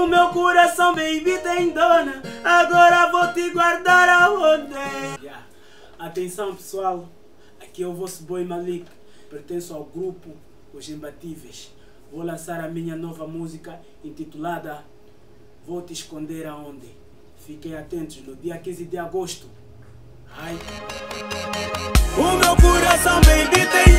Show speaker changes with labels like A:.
A: O meu coração, baby, tem dona. Agora vou te guardar aonde? Yeah. Atenção, pessoal. Aqui é o vosso boy Malik. Pertenço ao grupo Os Imbatíveis. Vou lançar a minha nova música intitulada Vou Te Esconder Aonde. Fiquem atentos no dia 15 de agosto. Ai. O meu coração, baby, tem